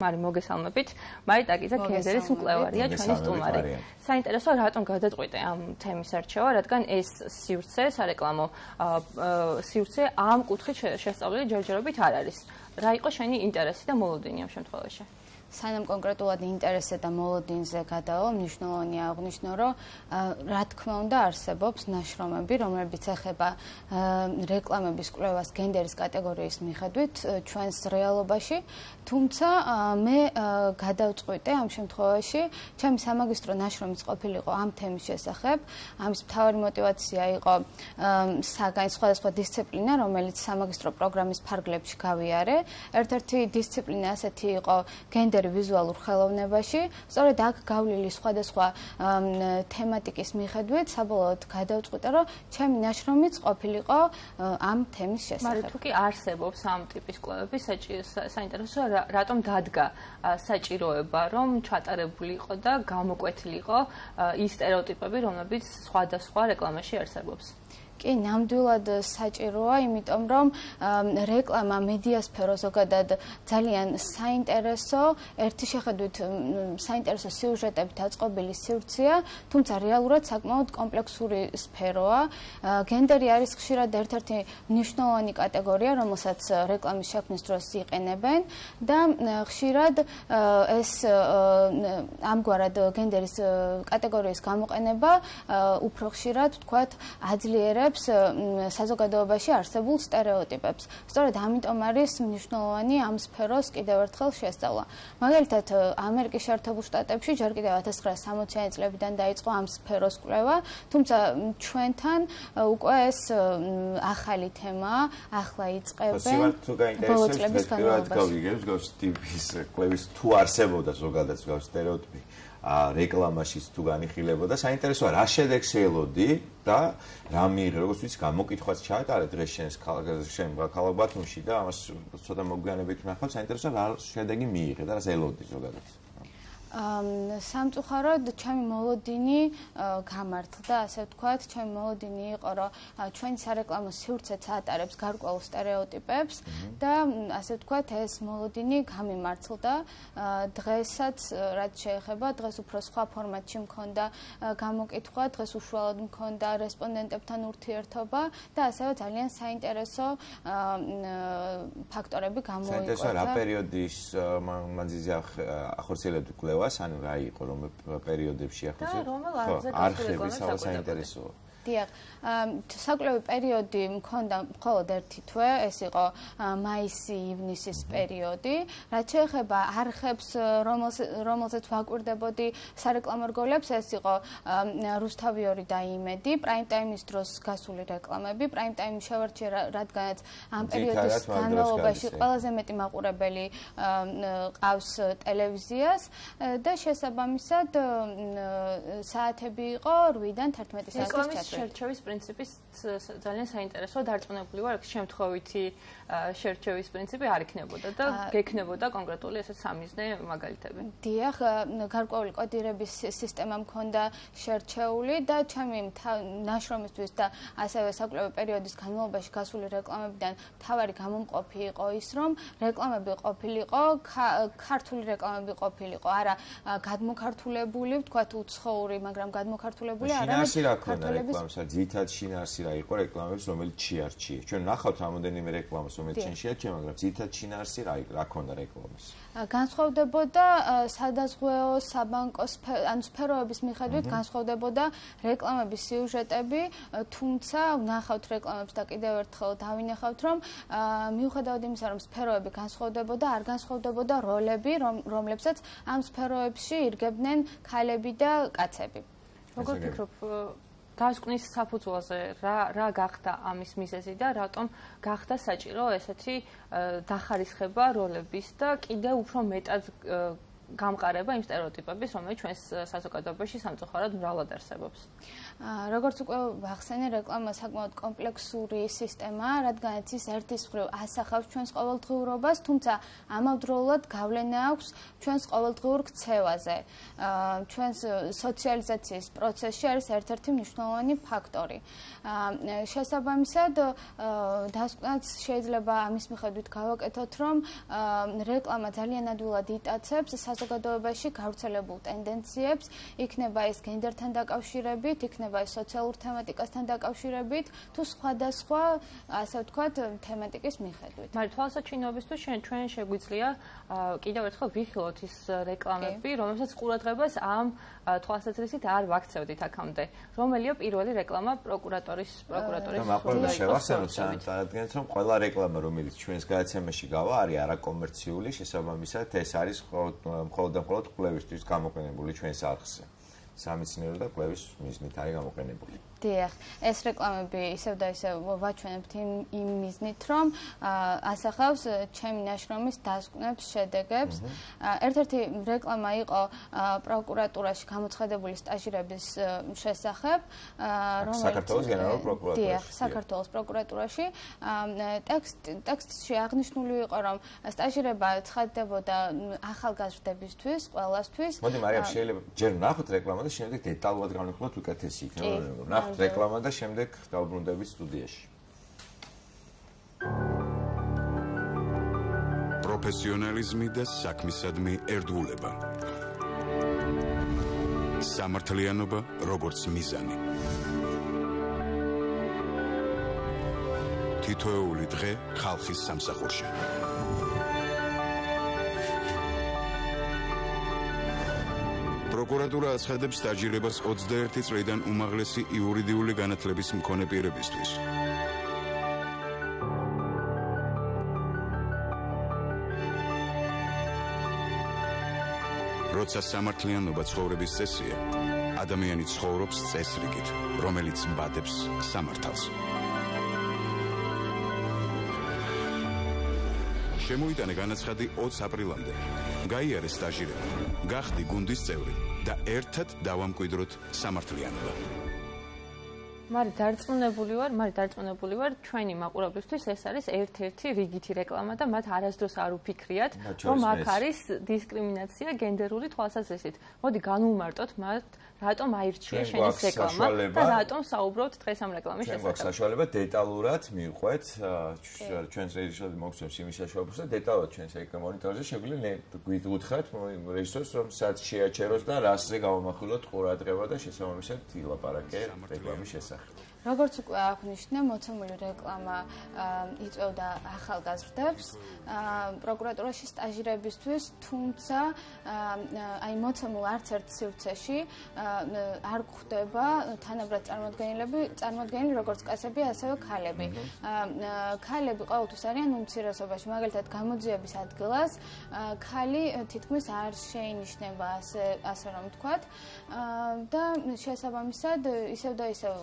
მარი მოგესალმებით. მარი ტაკიძე გენდერის მკვლევარია, ჩვენი სტუმარი. საინტერესოა რატომ გადაწყვიტე ამ თემის არჩევა, რადგან ეს სივრცე, სარეკლამო სივრცე ამ კუთხით შესწავლილი ჯერჯერობით არ არის. რა იყო შენი ინტერესი და მოლოდინი ამ შემთხვევაში? სანამ კონკრეტულად ინტერესზე და მოლოდინზე გადავა, მნიშვნელოვანია აღვნიშნო, რომ რა თქმა უნდა არსებობს ნაშრომები, რომლებიც ეხება რეკლამების კვლევას გენდერის კატეგორიის მიხედვით ჩვენს რეალობაში, თუმცა მე გადავწყვიტე ამ შემთხვევაში, ჩემი სამაგისტრო ნაშრომიც ყოფილიყო ამ თემის შესახებ, ამის მთავარი мотиваცია იყო სხვადასხვა დისციპლინა, რომელიც სამაგისტრო პროგრამის ფარგლებში გავიარე. ერთ-ერთი დისციპლინა ასეთი იყო გენდერი ვიზუალურ ხელოვნებაში, სწორედ აქ გავლილი სხვადასხვა თემატიკის მიხედვით, საბოლოოდ გადავწყვიტე, რომ ჩემი ნაშრომიც ყოფილიყო ამ თემის შესახებ. მაგრამ თუ კი არსებობს ამ ტიპის კვლევები, საინტერესოა რატომ დადგა საჭიროება, რომ ჩატარებული იყო და გამოკვეთილი იყო ის სტერეოტიპები, რომლებიც სხვადასხვა რეკლამაში არსებობს. კი, ნამდვილად საჭიროა, იმიტომ რომ რეკლამა მედიასფერო ზოგადად ძალიან საინტერესო, ერთი შეხედვით საინტერესო სიუჟეტებით აწყობილი სივრცეა, თუმცა რეალურად საკმაოდ კომპლექსური სფეროა. გენდერი არის ხშირად ერთ-ერთი მნიშვნელოვანი კატეგორია, რომელსაც რეკლამის შექმნის დროს იყენებენ და ხშირად ეს ამგვარად გენდერის კატეგორიის გამოყენება უფრო ხშირად, ვთქვათ, აძლიერებს საზოგადოებაში არსებულ სტერეოტიპებს. სწორედ ამიტომ არის მნიშვნელოვანი ამ სფეროს კიდევ ერთხელ შესწავლა. მაგალითად, ამერიკის შეერთებულ შტატებში ჯერ კიდევ 1960-იანი წლებიდან დაიწყო ამ სფეროს კვლევა, თუმცა ჩვენთან უკვე ეს ახალი თემაა, ახლა იწყებენ. თუ გაინტერესებს, გავიგებს გავს ტიპის კვლევის თუ არსებობდა ზოგადად გავს სტერეოტიპი. რეკლამაშიც თუ განიხილებოდა, საინტერესოა რა შედეგს ელოდი და რა მიიღე, როგორც ვიცი, გამოკითხვაც ჩაატარე დღეს შენ ქალაქბათუმში და ამას ცოტა მოგვიანებით ვნახავ, საინტერესოა რა შედეგი მიიღე და რას ელოდი ზოგადად. სამწუხაროდ ჩემი მოლოდინი გამართლდა, ასე ვთქვათ, ჩემი მოლოდინი იყო, რომ ჩვენი სარეკლამო სივრცეც ატარებს გარკვეულ სტერეოტიპებს და ასე ვთქვათ, ეს მოლოდინი გამიმართლდა. დღესაც რაც შეეხება, დღეს უფრო სხვა ფორმატში მქონდა გამოკითხვა, დღეს უშუალოდ მქონდა რესპონდენტებთან ურთიერთობა და ასევე ძალიან საინტერესო ფაქტორები გამოიკვეთა. საინტერესოა რა პერიოდის მანძილზე ახორციელებდი კვლევას? ან რა იყო რომ პერიოდებში ახლა არხები საინტერესოა. დიახ, საკვლევი პერიოდი მქონდა მხოლოდ ერთი თვე, ეს იყო მაისი-ივნისის პერიოდი. რაც შეეხება არხებს, რომელზეც ვაკვირდებოდი სარეკლამო რგოლებს, ეს იყო რუსთავიორი და იმედი, პრაიმ ტაიმის დროს გასული რეკლამები, პრაიმ ტაიმი შევარჩიე, რადგანაც ამ პერიოდის განმავლობაში ყველაზე მეტი მაყურებელი ყავს ტელევიზიას და შესაბამისად საათები იყო 8-დან 11 საათის შერჩევის პრინციპის ძალიან საინტერესოა დარწმუნებული ვარ, შემთხვევითი შერჩევის პრინციპი არ იქნებოდა და გექნებოდა კონკრეტული ესეც სამიზნე მაგალითები. დიახ, გარკვეული კოდირების სისტემა მქონდა შერჩეული და ჩემი ნაშრომისთვის და ასევე საკვლევი პერიოდის განმავლობაში გასული რეკლამებიდან მთავარი გამომყოფი იყო ის, რომ რეკლამები ყოფილიყო, ქართული რეკლამები ყოფილიყო, არა გადმოქართულებული, ვთქვათ, უცხოური, მაგრამ გადმოქართულებული არა. ძირითადად შინაარსი რა იყო რეკლამების, რომელიც შეარჩიეს. ჩვენ ნახავთ რამოდენიმე რეკლამას, რომელიც შენ შეარჩიე, მაგრამ ძირითადად შინაარსი რა ქონდა რეკლამის? განსხვავდებოდა სადაზღვეო, საბანკო, ანუ სფეროების მიხედვით განსხვავდებოდა რეკლამების სიუჟეტები, თუმცა ვნახავთ რეკლამებს და კიდევ ერთხელ დავინახავთ, რომ მიუხედავად იმისა, რომ სფეროები განსხვავდებოდა, არ განსხვავდებოდა როლები, რომლებსაც ამ სფეროებში ირგებდნენ ქალები და კაცები. როგორ ფიქრობ, დასკვნის საფუძველზე რა გახდა ამის მიზეზი და რატომ გახდა საჭირო ესეთი დახარისხება როლების და კიდევ უფრო მეტად გამყარება იმ სტერეოტიპების, რომელიც ჩვენს საზოგადოებაში სამწუხაროდ მრავლად არსებობს. როგორც უკვე ვახსენე, რეკლამა საკმაოდ კომპლექსური სისტემაა, რადგანაც ის ერთის მხრივ ასახავს ჩვენს ყოველდღიურობას, თუმცა ამავდროულად გავლენა აქვს ჩვენს ყოველდღიურ ქცევაზე. ჩვენს სოციალიზაციის პროცესში არის ერთ-ერთი მნიშვნელოვანი ფაქტორი. შესაბამისად, დასკვნაც შეიძლება ამის მიხედვით გავაკეთოთ, რომ რეკლამა ძალიან ადვილად იტაცებს საზოგადოებაში გავრცელებულ ტენდენციებს, იქნება ეს გენდერთან დაკავშირებით, იქნება ეს სოციალურ თემატიკასთან დაკავშირებით, თუ სხვადასხვა, ასე ვთქვათ, თემატიკის მიხედვით. მაგრამ თვალსაჩინოებისთვის ჩვენ შეგვიძლია კიდევ ერთხელ ვიხილოთ ის რეკლამები, რომელსაც ყურადღებას ამ თვალსაზრისით არ ვაქცევდით აქამდე. რომელია პირველი რეკლამა პროკურატორის მაყურებელს შევახსენოთ, რადგანაც რომ ყველა რეკლამა, რომელიც ჩვენს გადაცემაში გავა, არის არაკომერციული, შესაბამისად ეს არის მხოლოდ და მხოლოდ კვლევისთვის გამოყენებული ჩვენს არხზე. სამეცნიერო და კვლევის მიზნით არის გამოყენებული. დიახ, ეს რეკლამები ისევ და ისევ ვაჩვენებთ იმ მიზნით, რომ ასახავს ჩემი ნაშრომის დასკვნებს, შედეგებს. ერთ-ერთი რეკლამა იყო პროკურატურაში გამოცხადებული სტაჟირების შესახებ, რომელიც საქართველოს გენერალურ პროკურატურაში. დიახ, საქართველოს პროკურატურაში. ტექსტში აღნიშნული იყო, რომ სტაჟირება ცხადდებოდა ახალგაზრდებისთვის, ყველასთვის. მოდი, მარიამ, შეიძლება ჯერ ნახოთ რეკლამა და შემდეგ დეტალურად განვიხილოთ, უკეთესი იქნება. რეკლამა და შემდეგ დავბრუნდებით სტუდიაში. პროფესიონალიზმი და საქმისადმი ერთგულება. სამართლიანობა როგორც მიზანი. თითოეული დღე ხალხის სამსახურში. პროკურატურა აცხადებს სტაჟირებას 21 წლიდან უმაღლესი იურიდიული განათლების მქონე პირებისთვის. როცა სამართლიანობა ცხოვრების წესია, ადამიანი ცხოვრობს წესრიგით, რომელიც mbadებს სამართალს. შემოიტანე განაცხადი 20 აპრილამდე. გაიარე სტაჟირება, გახდი გუნდის წევრი და ერთად დავამკვიდროთ სამართლიანობა. მარი დარწმუნებული ვარ, ჩვენი მაყურებლისთვის ეს არის ერთ-ერთი რიგითი რეკლამა და მათ არასდროს არ უფიქრიათ, რომ აქ არის დისკრიმინაცია გენდერული თვალსაზრისით. მოდი განვუმარტოთ მათ, რატომ აირჩია შენ ეს რეკლამა და რატომ საუბრობთ დღეს ამ რეკლამის შესახებ. გვაქვს საშუალება დეტალურად მივყვეთ ჩვენს რეჟისორს მოგცემს იმის საშუალებას და დეტალურად ჩვენს ეკრან მონიტორზე შეგვიძლია გითხრათ რეჟისორს, რომ სად შეაჩეროს და რასზე გავამახვილოთ ყურადღება და შესაბამისად ილაპარაკე რეკლამის შესახებ. როგორც უკვე აღნიშნე, მოცემული რეკლამა იწვევდა ახალგაზრდებს პროკურატურაში სტაჟირებისთვის, თუმცა აი მოცემულ არც ერთ სივრცეში არ გვხვდება თანაბრად წარმოდგენილი როგორც კაცები, ასევე ქალები. ქალები ყოველთვის არიან უმცირესობაში, მაგალითად გამოძიების ადგილას ქალი თითქმის არ შეინიშნება, ასე რომ ვთქვათ, და შესაბამისად ისევ და ისევ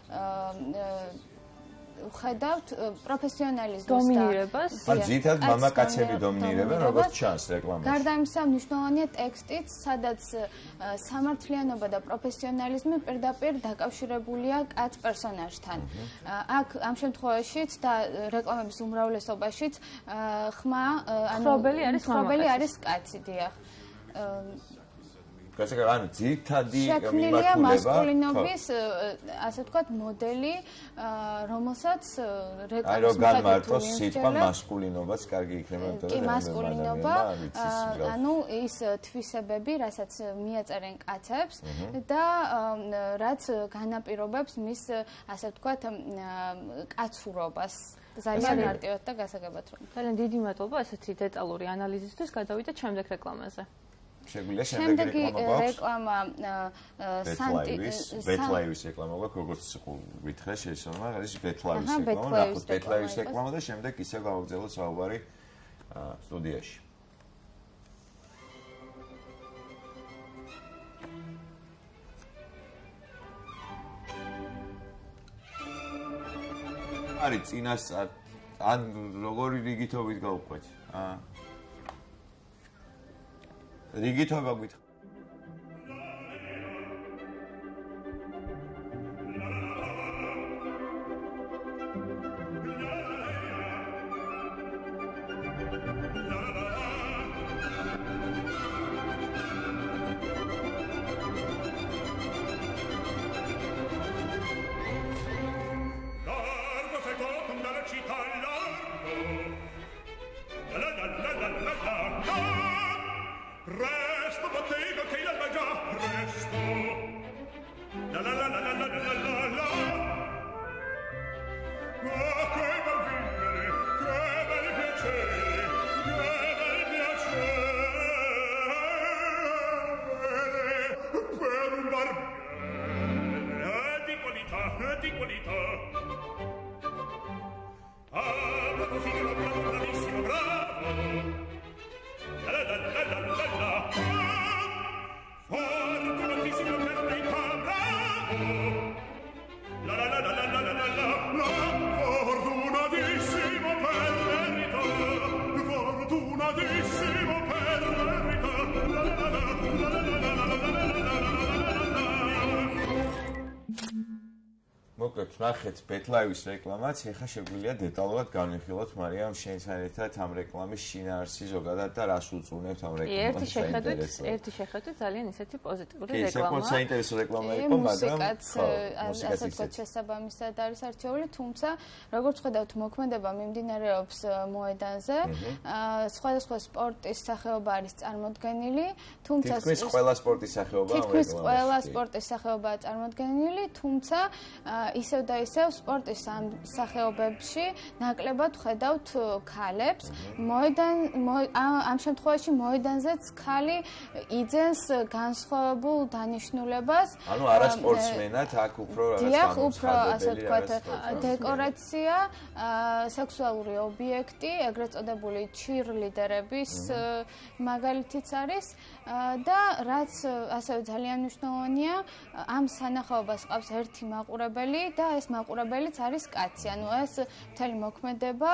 ვხედავთ პროფესიონალიზმის დომინირებას. ძირითადად მამაკაცები დომინირებენ, როგორც ჩანს რეკლამაში. გარდა ამისა, მნიშვნელოვანია ტექსტიც, სადაც სამართლიანობა და პროფესიონალიზმი პირდაპირ დაკავშირებულია კაც პერსონაჟთან. აქ ამ შემთხვევაშიც და რეკლამების უმრავლესობაშიც ხმრობელი არის კაცი, დიახ. ანუ ძირითადი შექმნილია მასკულინობის, ასე ვთქვათ, მოდელი, რომელსაც რეკლამის განმარტოს სიტყვა მასკულინობაც კარგი იქნება, იმიტომ რომ მასკულინობა, ანუ ის თვისებები, რასაც მიაწერენ კაცებს და რაც განაპირობებს მის, ასე ვთქვათ, კაცურობას. ძალიან მარტივად და გასაგებად რომ. ძალიან დიდი მადლობა ესეთი დეტალური ანალიზისთვის. გადავიდეთ შემდეგ რეკლამაზე. შეგვიძლია შემდეგი რეკლამა ბეტლაივის რეკლამა გვაქვს, როგორც ვითხრა შეიძლება არის ბეტლაივის რეკლამა, ნახოთ ბეტლაივის რეკლამა და შემდეგ ისევ გავაგრძელოთ საუბარი სტუდიაში. არის წინასწარ ან როგორი რიგითობით გავუყვეთ? რიგითობა გითხრა. Presto bottega che l'alba già presto la la la la la la la la la ah che bel vivere che bel piacere per un barbiere di qualità ah bravo figlio bravo bravissimo bravo la la la la la la la fortunatissimo per me bravo la la la la la la la la fortunatissimo per verità fortunatissimo per verità la la la la la la la მოკლედ ნახეთ ბეტლაივის რეკლამაც, ეხლა შეგვიძლია დეტალურად განვიხილოთ მარიამ შენ საერთოდ ამ რეკლამის შინაარსი ზოგადად და რას უწუნებთ ამ რეკლამას. ერთი შეხედვით ძალიან ისეთი პოზიტიური რეკლამაა. კი, საკმაოდ საინტერესო რეკლამა იყო, მაგრამ ასე ვთქვათ, შესაბამისად არის არჩეული, თუმცა როგორც ხედავთ, მოქმედება მიმდინარეობს მოედანზე. სხვადასხვა სპორტის სახეობა არის წარმოდგენილი, თუმცა თითქმის ყველა სპორტის სახეობა ამ რეკლამაში. თითქმის ყველა სპორტის სახეობაა წარმოდგენილი, თუმცა ისევ და ისევ სპორტის ამ სახეობებში ნაკლებად ხედავთ ქალებს. ამ შემთხვევაში მოედანზეც ქალი იძენს განსხვავებულ დანიშნულებას. ანუ არა სპორტსმენად, აქ უფრო რაღაც უფრო ასე ვთქვათ, დეკორაცია, სექსუალური ობიექტი, ეგრეთ წოდებული ჩირლიდერების მაგალითიც არის და რაც ასევე ძალიან მნიშვნელოვანია, ამ სანახაობას ყავს ერთი მაყურებელი და ეს მაყურებელიც არის კაცი. ანუ ეს მთელი მოქმედება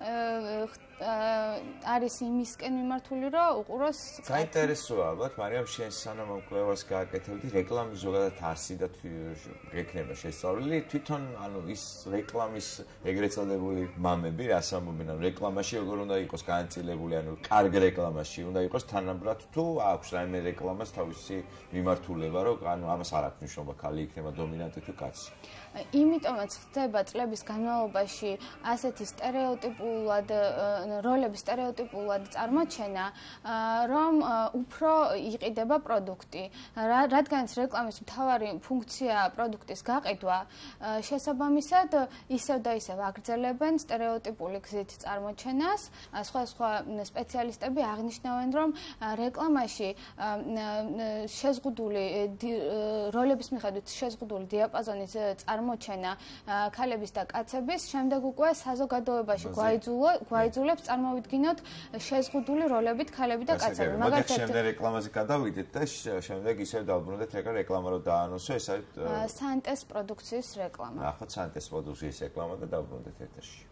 არის იმისკენ მიმართული, რომ უყუროს საინტერესოა, ალბათ, მარიამ, შენ სანამ ამ კვლევას გააკეთებდი, რეკლამის ზოგადად არსი და გექნება შესწავლილი, თვითონ, ანუ ის რეკლამის ეგრეთ წოდებული მამები, რას ამბობენ, ანუ რეკლამაში როგორ უნდა იყოს განაწილებული, ანუ კარგ რეკლამაში უნდა იყოს თანაბრად თუ აქვს რაიმე რეკლამას თავისი მიმართულება, რომ ანუ ამას არ აქვს მნიშვნელობა, ქალი იქნება დომინანტი თუ კაცი. იმიტომაც ხდება წლების განმავლობაში ასეთი სტერეოტიპულად როლების სტერეოტიპულად წარმოჩენა, რომ უფრო იყიდება პროდუქტი. რადგანაც რეკლამის მთავარი ფუნქცია პროდუქტის გაყიდვა, შესაბამისად ისევ და ისევ აგრძელებენ სტერეოტიპული გზით წარმოჩენას. სხვადასხვა სპეციალისტები აღნიშნავენ, რომ რეკლამაში შეზღუდული როლების მიხედვით შეზღუდული დიაპაზონის წარმოჩენა ქალების და კაცების შემდეგ უკვე საზოგადოებაში გვაიძულებს წარმოვიდგინოთ შეზღუდული როლებით ქალები და კაცები. მაგალითად, შემდეგ რეკლამაზე გადავიდეთ და შემდეგ ისევ დავბრუნდეთ რეკლამა რო დაანონსო, ეს არის სანტეს პროდუქციის რეკლამა. ახლა სანტეს პროდუქციის რეკლამა და დავბრუნდეთ ეთერში.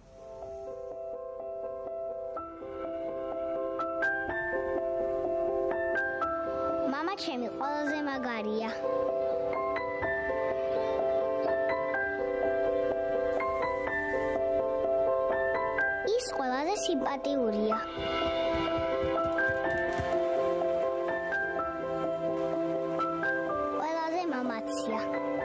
მამა ჩემი ყველაზე მაგარია. ის ყველაზე სიმპათიურია. ყველაზე მამაცია.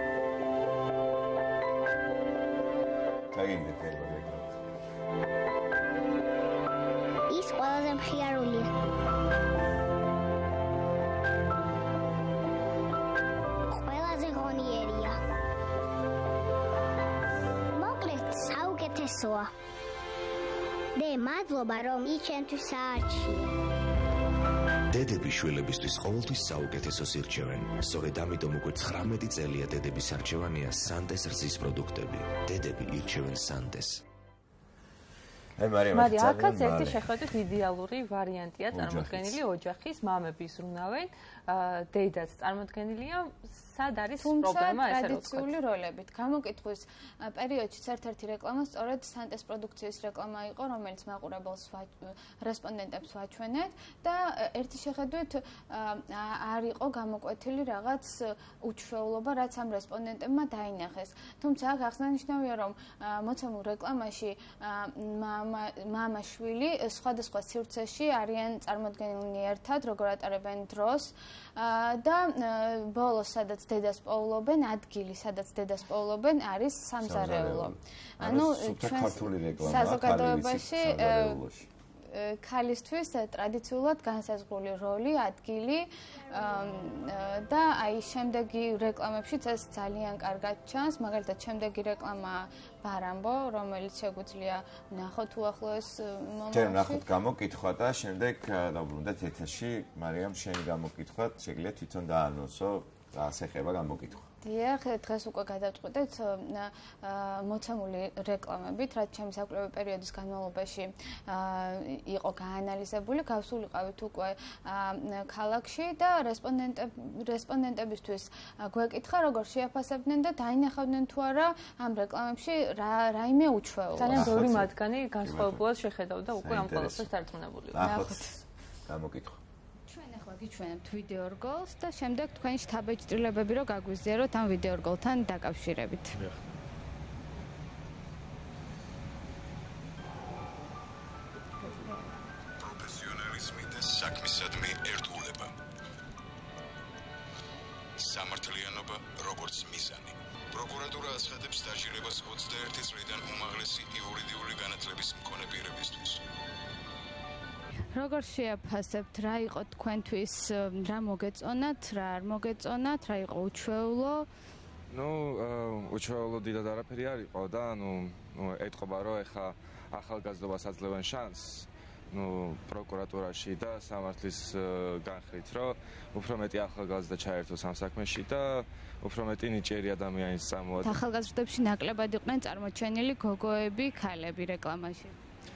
ის ყველაზე მხიარულია. ყველაზე ღონიერია. მოკლედ, საუკეთესოა. და მადლობა რომ იჩენთვის საარჩია. დედები შვილებისთვის ყოველთვის საუკეთესოს ირჩევენ. სწორედ ამიტომ უკვე 19 წელია დედების არჩევანია სანტეს რძის პროდუქტები. დედები ირჩევენ სანტეს. მარიამ, აქაც ერთი შეხედვით იდეალური ვარიანტია წარმოდგენილი ოჯახის, მამები ზრუნავენ, დედაც წარმოდგენილია სად არის პრობლემა ესე რომ ტრადიციული როლებით გამოკითხვის პერიოდში ერთ-ერთი რეკლამა სწორედ სანტეს პროდუქციის რეკლამა იყო, რომელიც მაყურებელს რესპონდენტებს ვაჩვენეთ და ერთი შეხედვით არ იყო გამოკვეთილი რაღაც უჩვეულობა, რაც ამ რესპონდენტებმა დაინახეს. თუმცა აღსანიშნავია, რომ მოცემულ რეკლამაში მამა-შვილი სხვადასხვა სივრცეში არიან წარმოდგენილნი ერთად, როგორ ატარებენ დროს და ბოლოს, სადაც დედას პოულობენ, ადგილი, სადაც დედას პოულობენ, არის სამზარეულო. ანუ ქართული რეკლამაა საზოგადოებაში ქალისთვის ტრადიციულად განსაზღვრული როლი, ადგილი და აი შემდეგი რეკლამებშიც ეს ძალიან კარგად ჩანს, მაგალითად შემდეგი რეკლამა ბარამბო, რომელიც შეგვიძლია ვნახოთ უახლოეს მომავალში. ჩვენ ვნახოთ გამოკითხვა და შემდეგ დავბრუნდეთ ეთერში. მარიამ, შენი გამოკითხვა შეგვიძლია თვითონ დაანონსო, რას ეხება გამოკითხვა. დიახ, დღეს უკვე გადავწყვეტეთ მოცემული რეკლამებით, რაც ჩემი საკვლევი პერიოდის განმავლობაში იყო გაანალიზებული, გავსულიყავით უკვე ქალაქში და რესპონდენტებისთვის გვეკითხა, როგორ შეაფასებდნენ და დაინახავდნენ თუ არა ამ რეკლამებში რაიმე უჩვეულობას. ძალიან ბევრი მათგანი განსხვავებულად შეხედავდა უკვე ამ ყველაფერს დარწმუნებული. ნახოთ გამოკითხვა. გიჩვენებთ ვიდეო რგოლს და შემდეგ თქვენი შთაბეჭდილებები რო გაგვიზიაროთ ამ ვიდეო რგოლთან დაკავშირებით. პროფესიონალიზმი და საქმისადმი ერთგულება. სამართლიანობა როგორც მიზანი. პროკურატურა აცხადებს სტაჟირებას 21 წლიდან უმაღლესი იურიდიული განათლების მქონე პირებისთვის. როგორ შეაფასებთ, რა იყო თქვენთვის, რა მოგეწონათ, რა არ მოგეწონათ, რა იყო უჩვეულო? უჩვეულო დიდად არაფერი არ იყო და ეთყობა, რომ ეხა ახალგაზრდობას აძლევენ შანსს პროკურატურაში და სამართლის განხრით, რომ უფრო მეტი ახალგაზრდა ჩაერთოს ამ საქმეში და უფრო მეტი ნიჭიერი ადამიანის წამოაწყდეს. ახალგაზრდებში ნაკლებად იყვნენ წარმოჩენილი გოგოები, ქალები რეკლამაში.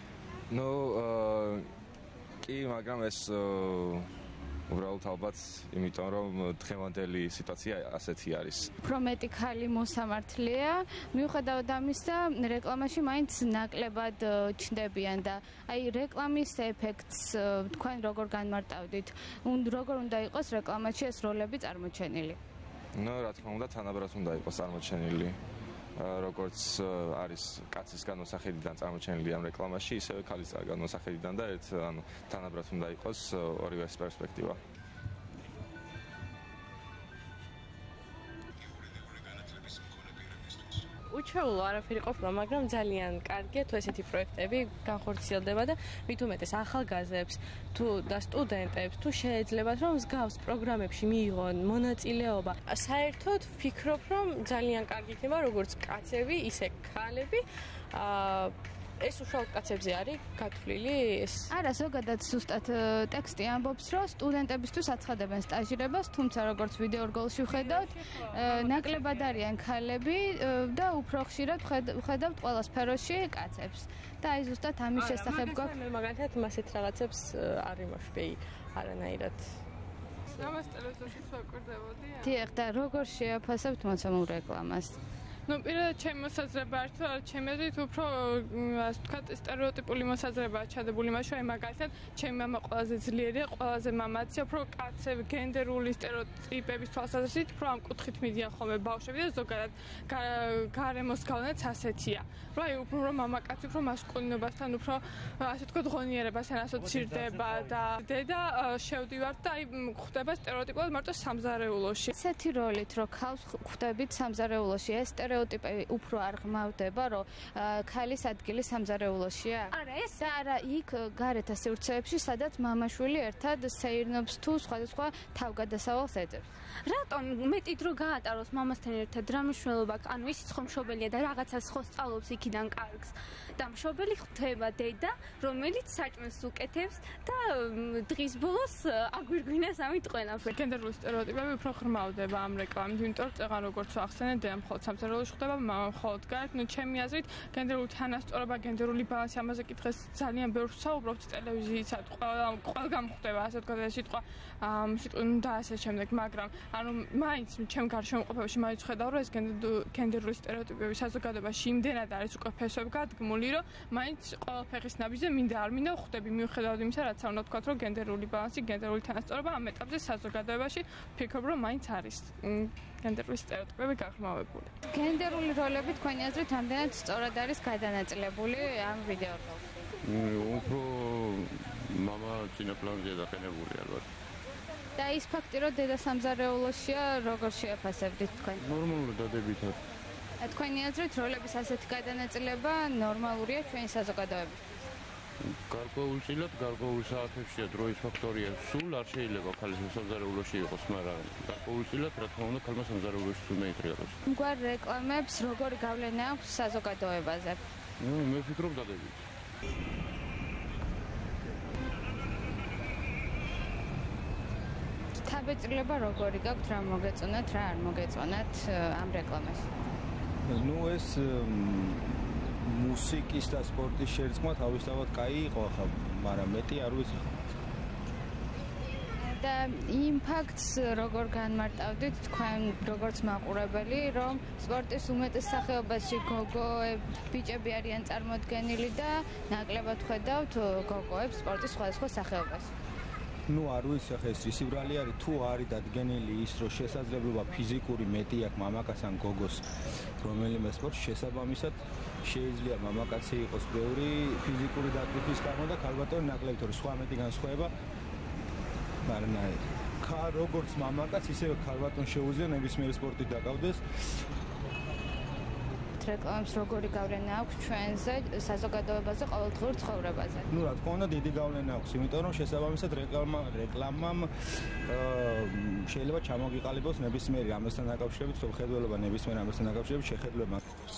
კი, მაგრამ ეს უბრალოდ ალბათ იმიტომ რომ დღევანდელი სიტუაცია ასეთი არის. უფრო მეტი ქალი მოსამართლეა, მიუხედავად ამისა, რეკლამაში მაინც ნაკლებად ჩნდებიან და აი რეკლამის ეფექტს თქვენ როგორ განმარტავდით? როგორ უნდა იყოს რეკლამაში ეს როლები წარმოჩენილი? რა თქმა უნდა, თანაბრად უნდა იყოს წარმოჩენილი. როგორც არის კაცის განმოსახედიდან წარმოჩენილი ამ რეკლამაში, ისევე ქალის განმოსახედიდან და თანაბრად უნდა იყოს ორივეს პერსპექტივა. უჩვეულო არაფერი ყოფილა, მაგრამ ძალიან კარგია თუ ესეთი პროექტები განხორციელდება და მით უმეტეს ახალგაზრდებს და სტუდენტებს თუ შეეძლებათ რომ მსგავს პროგრამებში მიიღონ მონაწილეობა. საერთოდ ვფიქრობ რომ ძალიან კარგი იქნება როგორც კაცები, ისე ქალები. ეს უშუალოდ კაცებზე არის გათვლილი ეს? არა, ზოგადად ზუსტად ტექსტი ამბობს, რომ სტუდენტებისთვის აცხადებენ სტაჟირებას, თუმცა როგორც ვიდეო რგოლში ვხედავთ, ნაკლებად არიან ქალები და უფრო ხშირად ვხედავთ ყველა სფეროში კაცებს. და აი ზუსტად ამის შესახებ გვაქვს. მე მაგალითად მასეთ რაღაცებს არ იმაშბეი არანაირად. ამას ტელევიზორშიც ვაკვირდებოდი. დიახ, და როგორ შეაფასებთ მოცემულ რეკლამას? პირადად ჩემი მოსაზრება არის, რომ ჩემი აზრით უფრო ასე ვთქვათ, სტერეოტიპული მოსაზრებაა ჩადებული მასში, აი მაგალითად, ჩემი მამა ყველაზე ძლიერია, ყველაზე მამაცია, უფრო კაცები გენდერული სტერეოტიპების თვალსაზრისით, უფრო ამ კუთხით მიდიან ხოლმე ბავშვები და ზოგადად გარემოს გავლენაც ასეთია. რომ აი უფრო მამაკაცი, უფრო მასკულინობასთან, უფრო ასე ვთქვათ, ღონიერებასთან ასოცირდება და დედა შევდივართ და აი ხვდება სტერეოტიპულად მარტო სამზარეულოში. ესეთი როლით, რომ ქალს ხვდებით სამზარეულოში, ეს სტერეოტიპები უფრო არ ღმავდება, რომ ქალის ადგილი სამზარეულოშია? არა, ეს და არა იქ გარეთა სივრცეებში, სადაც მამა-შვილი ერთად სეირნობს თუ სხვადასხვა თავგადასავალს ეძებს. რატომ მეტი დრო გაატაროს მამასთან ერთად რა მნიშვნელობა? ანუ ისიც ხომ მშობელია და რაღაცას ხო სწავლობს იქიდან კარგს. და მშობელი ხდება დედა, რომელიც საჭმელს უკეთებს და დღის ბოლოს აგვირგვინას ამით ყველაფერი. გენდერული სტერეოტიპები უფრო ღრმავდება ამ რეკლამით, იმიტომ რომ წეღან როგორც ახსენე, დედა მხოლოდ სამზარეულოში სკოლაში ხდება მხოლოდ გარეთ. ნუ ჩემი აზრით, გენდერული თანასწორობა, გენდერული ბალანსი ამაზე კითხეს ძალიან ბევრს ვსაუბრობთ ტელევიზიისად, ყველგან ხდება ასე თქვა სიტყვა და ასე შემდეგ, მაგრამ ანუ მაინც ჩემ გარშემოყოფებაში მაინც ხედავ, რომ ეს გენდერული სტერეოტიპები საზოგადოებაში იმდენად არის უკვე ფესვებ გადგმული, რომ მაინც ყოველ ფეხის ნაბიჯზე მინდა არ მინდა ხვდები მიუხედავად იმისა, რაც არ უნდა თქვა, რომ გენდერული ბალანსი, გენდერული თანასწორობა ამ ეტაპზე საზოგადოებაში ფიქრობ, რომ მაინც არის გენდერული სტერეოტიპები გაღრმავებული. გენდერული როლები თქვენი აზრით ამდენად სწორად არის გადანაწილებული ამ ვიდეო როლში? უფრო მამა წინაპლანზეა დაყენებული ალბათ. და ის ფაქტი, რომ დედა სამზარეულოშია, როგორ შეაფასებდით თქვენ? ნორმალურად დადებითად. თქვენი აზრით როლების ასეთი გადანაწილება ნორმალურია ჩვენი საზოგადოებაში? გარკვეულწილად, გარკვეულ საათებშია დროის ფაქტორია. სულ არ შეიძლება ქალის სამზარეულოში იყოს, მაგრამ გარკვეულწილად, რა თქმა უნდა, ქალმა სამზარეულოში უნდა იტრიალოს. მგვარ რეკლამებს როგორი გავლენა აქვს საზოგადოებაზე? მე ვფიქრობ დადებით. თავეწილება როგორი გაქვთ, რა მოგეწონათ, რა არ მოგეწონათ ამ რეკლამაში? ეს მუსიკის და სპორტის შერწყმა თავისთავად კაი იყო ახლა, მაგრამ მეტი არ ვიცი. და იმ ფაქტს როგორ განმარტავდით თქვენ როგორც მაყურებელი, რომ სპორტის უმეტეს სახეობაში ბიჭები არიან წარმოდგენილი და ნაკლებად ხედავთ გოგოებს სპორტის სხვადასხვა სახეობაში? არ ვიცი ახლა ეს სიბრალი არის თუ არის დადგენილი ის რომ შესაძლებლობა ფიზიკური მეტი აქვს მამაკაც ან გოგოს რომელიმე სპორტში შესაბამისად შეიძლება მამაკაცი იყოს ბევრი ფიზიკური დატვირთვის გამო და ქალბატონი ნაკლები თორე სხვა მეტი განსხვავება მაგრამ როგორც მამაკაც ისევე ქალბატონს შეუძლია ნებისმიერი სპორტით დაკავდეს რეკლამებს როგორი გავლენა აქვს ჩვენზე საზოგადოებაზე ყოველდღიურ ცხოვრებაზე? რა თქმა უნდა დიდი გავლენა აქვს, იმიტომ რომ შესაბამისად რეკლამამ შეიძლება ჩამოგიყალიბოს ნებისმიერი ამასთან დაკავშირებით, სოფხედველობა ნებისმიერ ამასთან დაკავშირებით შეხედულება.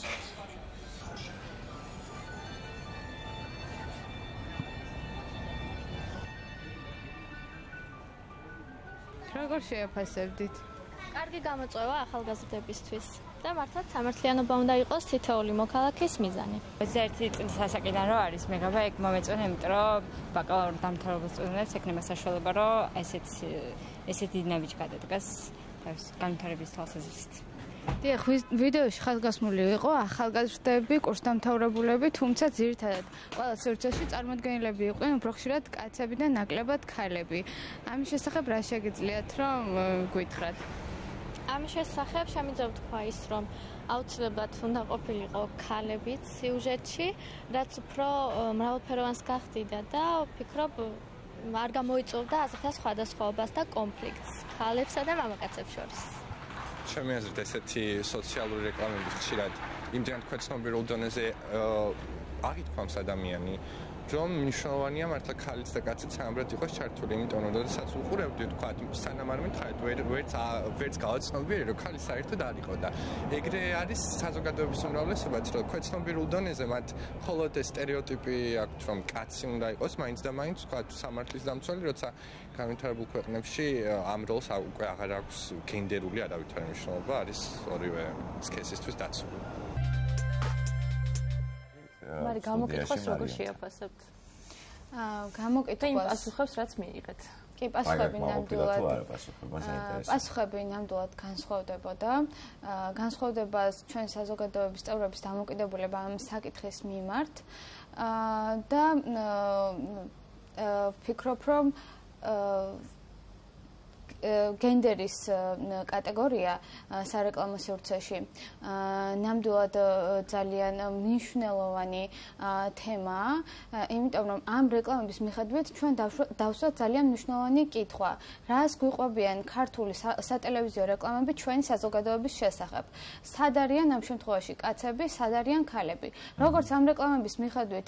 როგორ შეაფასებდით? კარგი გამოწვევა ახალგაზრდებისთვის. და მართლაც სამართლიანობა უნდა იყოს თითოეული მოქალაქის მიზანი. ეს ერთი წლის ასაკიდან რო არის მეგობა ეგ მომეწონა, იმიტომ რომ ბაკალავრის დამთავრების სტუდენტებს ექნება საშუალება, რომ ესეთი დინამიკა გადადგას განვითარების თვალსაზრისით. დიახ, ვიდეოში ხაზგასმული იყო ახალგაზრდები, კურსდამთავრებულები, თუმცა ძირითადად ყველა სივრცეში წარმოდგენილები იყვნენ უფრო ხშირად კაცები და ნაკლებად ქალები. ამის შესახებ რა შეგიძლიათ რომ გითხრათ? ამის შესახებ შემიძლია ვთქვა ის, რომ აუცილებლად უნდა ყოფილიყო ქალებიც სიუჟეტში, რაც უფრო მრავალფეროვანს გახდიდა და ვფიქრობ, არ გამოიწვევდა აზრთა სხვადასხვაობას და კონფლიქტს ქალებსა და მამაკაცებს შორის. ჩემი აზრით, ესეთი სოციალური რეკლამები ხშირად იმდენად ქვეცნობიერულ დონეზე აღითქვამს ადამიანი, რომ მნიშვნელოვანია მართლა ქალიც და კაციც სამბრად იყოს ჩართული, იმიტომ რომ როდესაც უყურებდი თქვა სანამ არ მითხარით ვერც გავაცნობიერე რომ ქალი საერთოდ არ იყო და ეგრე არის საზოგადოების უმრავლესობაც რომ ქვეცნობიერულ დონეზე მათ მხოლოდ ეს სტერეოტიპი აქვს რომ კაცი უნდა იყოს მაინც და მაინც თქვა სამართლის დამცველი როცა განვითარებულ ქვეყნებში ამ როლს უკვე აღარ აქვს გენდერული არავითარი მნიშვნელობა არის ორივე სქესისთვის დაცული. მაგრამ გამოკითხვას როგორ შეაფასებთ? გამოკითხვას პასუხებს რაც მიიღეთ. კი, პასუხები ნამდვილად განსხვავდებოდა. განსხვავდება ჩვენ საზოგადოების წევრების დამოკიდებულება ამ საკითხის მიმართ და ვფიქრობ, რომ გენდერის კატეგორია სარეკლამო სივრცეში ნამდვილად ძალიან მნიშვნელოვანი თემაა, იმიტომ რომ ამ რეკლამების მიხედვით ჩვენ დავსვათ ძალიან მნიშვნელოვანი კითხვა. რას გვიყვებიან ქართული სატელევიზიო რეკლამები ჩვენი საზოგადოების შესახებ? სად არიან ამ შემთხვევაში კაცები, სად არიან ქალები? როგორც ამ რეკლამების მიხედვით,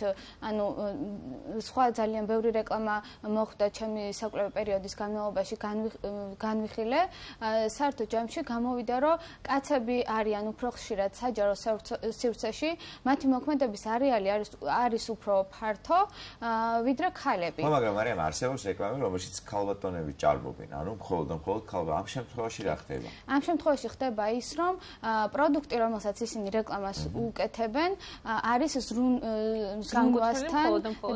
სხვა ძალიან ბევრი რეკლამა მოხდა ჩემი საკვლევი პერიოდის განმავლობაში განვიხილე, საერთო ჯამში გამოვიდა, რომ კაცები არიან უფრო ხშირად საჯარო სივრცეში, მათი მოქმედების არეალი არის უფრო ფართო, ვიდრე ქალები. მაგრამ მარიამ არსებობს რეკლამა, რომელშიც ქალბატონები ჭარბობენ, ანუ მხოლოდ ქალბატონები. ამ შემთხვევაში რა ხდება? ამ შემთხვევაში ხდება ის, რომ პროდუქტი, რომელსაც ისინი რეკლამას უკეთებენ, არის ზრუნვასთან,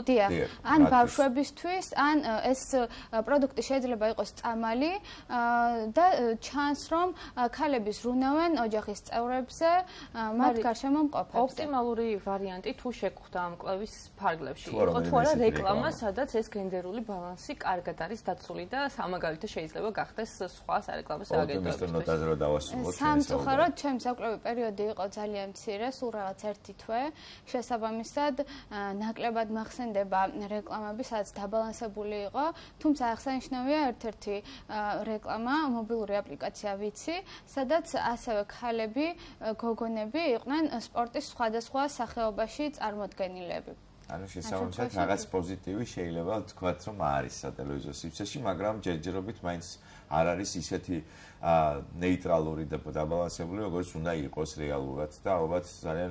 ან ბავშვებისთვის, ან ეს პროდუქტი შეიძლება იყოს წამალი და ჩანს, რომ ქალები ზრუნავენ ოჯახის წევრებზე, მათ გარშემო მყოფებზე. ოპტიმალური ვარიანტი თუ შეგხვდა ამ კვლევის ფარგლებში, იყო თუ არა რეკლამა, სადაც ეს გენდერული ბალანსი კარგად არის დაცული და სამაგალითო შეიძლება გახდეს სხვა სარეკლამო აგენტოებისთვის. სამწუხაროდ, ჩემს საკვლევი პერიოდი იყო ძალიან მცირე, სულ რაღაც 1 თვე. შესაბამისად, ნაკლებად მახსენდება რეკლამები, სადაც დაბალანსებული იყო, თუმცა აღსანიშნავია ერთ-ერთი რეკლამა, მობილური აპლიკაცია ვიცი, სადაც ასევე ქალები, გოგონები იყვნენ სპორტის სხვადასხვა სახეობაში წარმოდგენილები. ანუ შესაბამისად რაღაც პოზიტივი შეიძლება ვთქვათ, რომ არის სატელევიზიო სივრცეში, მაგრამ ჯერჯერობით მაინც არ არის ისეთი ნეიტრალური და დაბალანსებული, როგორც უნდა იყოს რეალურად და ალბათ ძალიან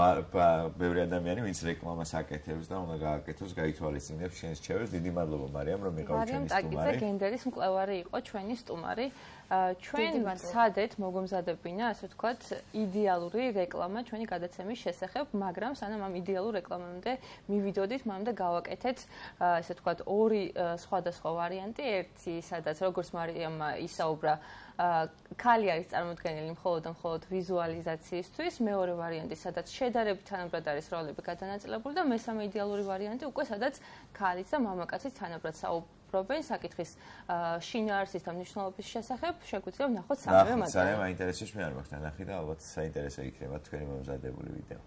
ბევრი ადამიანი, ვინც რეკლამას აკეთებს და უნდა გააკეთოს, გაითვალისწინებს შენს რჩევებს. დიდი მადლობა მარიამ, რომ იყავით ჩვენი სტუმარი. მარიამ ტაკიძე გენდერის მკვლევარი იყო ჩვენი სტუმარი. ჩვენ ვცადეთ მოგომზადებინა, ასე ვთქვათ, იდეალური რეკლამა ჩვენი გადაცემის შესახებ, მაგრამ სანამ ამ ideალურ რეკლამამდე მივიდოდით, მანამდე გავაკეთეთ, ასე ვთქვათ, ორი სხვადასხვა ვარიანტი. ერთი, სადაც როგორც მარიამმა ისაუბრა, ქალი არის წარმოდგენილი მხოლოდ ვიზუალიზაციისთვის, მეორე ვარიანტი, სადაც შედარებით თანაბრად არის როლები გადანაწილებული და მესამე იდეალური ვარიანტი უკვე სადაც ქალიც და მამაკაციც თანაბრად საუბრობენ საკითხის შინაარსის და მნიშვნელობის შესახებ, შეგვიძლია ვნახოთ სამივე მათგანი. ძალიან მაინტერესებს, მე არ მაქვს ნახი და ალბათ საინტერესო იქნება თქვენი მომზადებული ვიდეო.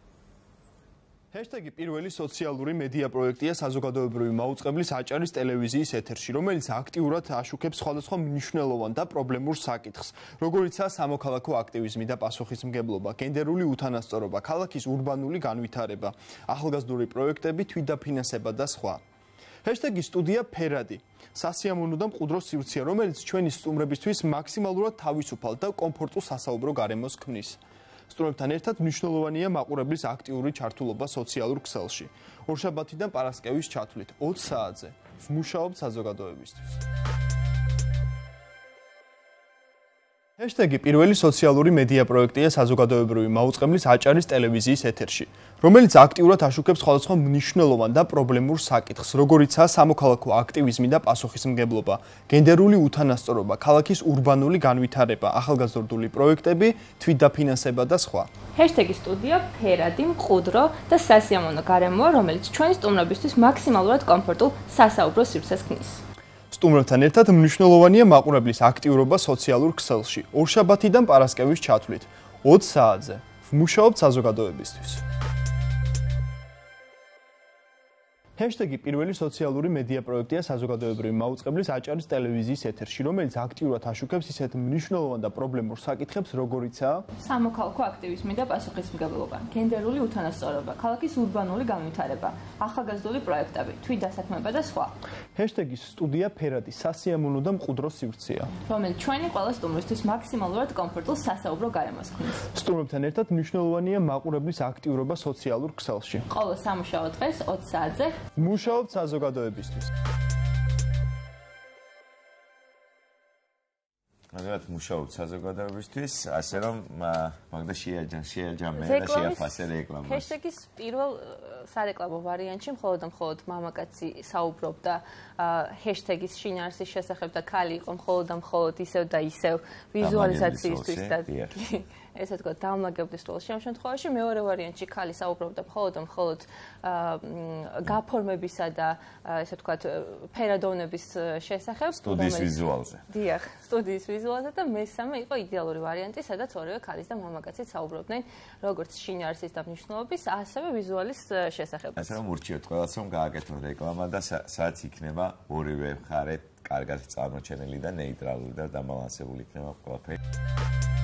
ჰეშტეგი პირველი სოციალური მედია პროექტია საზოგადოებრივი მაუწყებლის აჭარის ტელევიზიის ეთერში, რომელიც აქტიურად აშუქებს სხვადასხვა მნიშვნელოვან და პრობლემურ საკითხს, როგორიცაა სამოქალაქო აქტივიზმი და პასუხისმგებლობა, გენდერული უთანასწორობა, ქალაქის ურბანული განვითარება, ახალგაზრდული პროექტები, თვითდაფინანსება და სხვა. ჰეშტეგი სტუდია ფერადი. სასიამოვნო და მყუდრო სივრცეა, რომელიც ჩვენი სტუმრებისთვის მაქსიმალურად თავისუფალ და კომფორტულ სასაუბრო გარემოს ქმნის. სტუმრებთან ერთად მნიშვნელოვანია მაყურებლის აქტიური ჩართულობა სოციალურ ქსელში. ორშაბათიდან პარასკევის ჩათვლით 20 საათზე ვმუშაობთ საზოგადოებისთვის. ჰეშტეგი პირველი სოციალური მედია პროექტია საზოგადოებრივი მაუწყებლის აჭარის ტელევიზიის ეთერში, რომელიც აქტიურად აშუქებს სხვადასხვა მნიშვნელოვან და პრობლემურ საკითხს, როგორიცაა სამოქალაქო აქტივიზმი და პასუხისმგებლობა, გენდერული უთანასწორობა, ქალაქის ურბანული განვითარება, ახალგაზრდული პროექტები, თვითდაფინანსება და სხვა. ჰეშტეგი სტუდია ფერადი, მყუდრო და სასიამოვნო გარემოა, რომელიც ჩვენი სტუმრებისთვის მაქსიმალურად კომფორტულ სასაუბრო სივრცეს ქმნის. სტუმრებთან ერთად მნიშვნელოვანია მაყურებლის აქტიურობა სოციალურ ქსელში. ორშაბათიდან პარასკევის ჩათვლით 20 საათზე ვმუშაობთ საზოგადოებისთვის. ჰეშტეგი პირველი სოციალური მედია პროექტია საზოგადოებრივი მაუწყებლის აჭარის ტელევიზიის ეთერში, რომელიც აქტიურად აშუქებს ისეთ მნიშვნელოვან და პრობლემურ საკითხებს, როგორიცაა სამოქალაქო აქტივიზმი და პასუხისმგებლობა, გენდერული უთანასწორობა, ქალაქის ურბანული განვითარება, ახალგაზრდული პროექტები, თვითდასაქმება და სხვა. ჰეშტეგი სტუდია ფერადი სასიამოვნო და მყუდრო სივრცეა, რომელიც ჩვენი ყველა სტუმრისთვის მაქსიმალურად კომფორტულ სასაუბრო გარემოს ქმნის. სტუმრებთან ერთად მნიშვნელოვანია მაყურებლის აქტიურობა სოციალურ ქსელში. ყოველ სამუშაო დღეს 20 საათზე ვმუშაობთ საზოგადოებისთვის. მაგათ მუშაობთ საზოგადოებისთვის, ასე რომ მაგდა შეაჯამე და შეაფასე რეკლამას. ჰეშტეგის პირველ სარეკლამო ვარიანტში მხოლოდ მამაკაცი საუბრობდა ჰეშტეგის შინაარსის შესახებ და ქალი იყო მხოლოდ ისევ და ისევ ვიზუალიზაციისთვის და ესე თქვა დამლაგებლის როლში. ამ შემთხვევაში მეორე ვარიანტში ქალი საუბრობდა მხოლოდ გაფორმებისა და ესე თქვა ფერადოვნების შესახებ სტუდიის ვიზუალზე. დიახ, სტუდიის ვიზუალზე და მესამე იყო იდეალური ვარიანტი, სადაც ორივე ქალის და მამაკაცი საუბრობდნენ როგორც შინაარსის და მნიშვნელობის, ასევე ვიზუალის შესახებ. ასე რომ ურჩიოთ ყველას რომ გააკეთონ რეკლამა და სადაც იქნება ორივე მხარე კარგად წარმოჩენილი და ნეიტრალური და დაბალანსებული იქნება ყველაფერი.